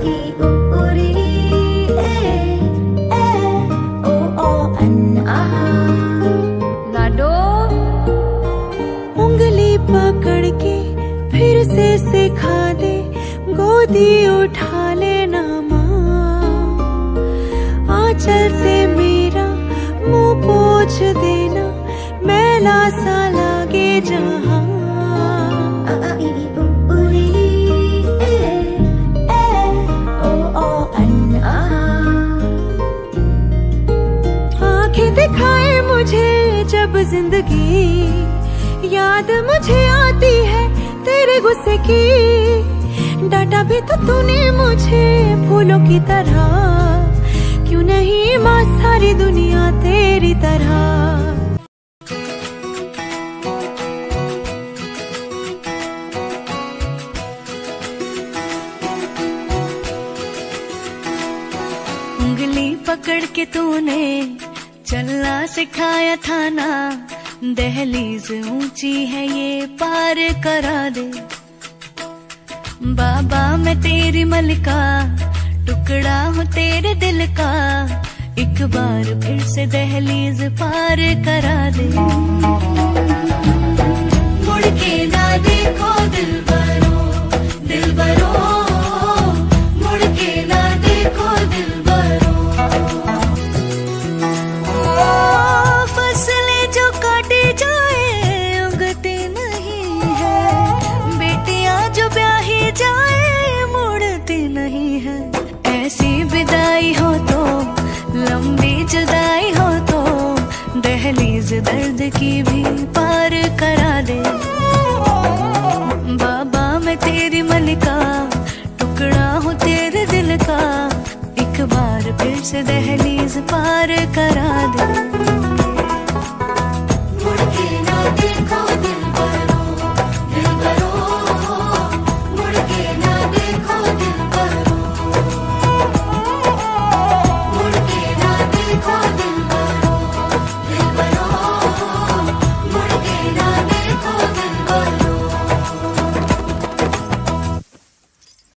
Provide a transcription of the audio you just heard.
ई उ री ए ओ अन आ। लाडो उंगली पकड़ के फिर से सिखा दे, गोदी उठा लेना माँ, आंचल से मेरा मुंह पोंछ देना, मैला सा लागे जहाँ। ई उ री ए ओ अन आ। आंखें दिखाए मुझे जब जिंदगी, याद मुझे आती है तेरे गुस्से की, डांटा भी तो तूने मुझे फूलों की तरह, क्यों नहीं माँ सारी दुनिया तेरी तरह। उंगली पकड़ के तूने चलना सिखाया था ना, दहलीज ऊंची है ये पार करा दे। बाबा मैं तेरी मलिका, टुकड़ा हूँ तेरे दिल का, एक बार फिर से दहलीज पार करा दे। मुड़ के ना देखो दिलबरो, दिलबरो, मुड़ के ना देखो दिलबरो। फसलें जो काटी जाए उगती नहीं है, बेटियां जो ब्याही जाए मुड़ती नहीं है। ऐसी विदाई हो तो, लंबी जुदाई हो तो, दहलीज दर्द की भी पार करा दे। बाबा मैं तेरी मलिका, टुकड़ा हूँ तेरे दिल का, एक बार फिर से दहलीज पार करा दे।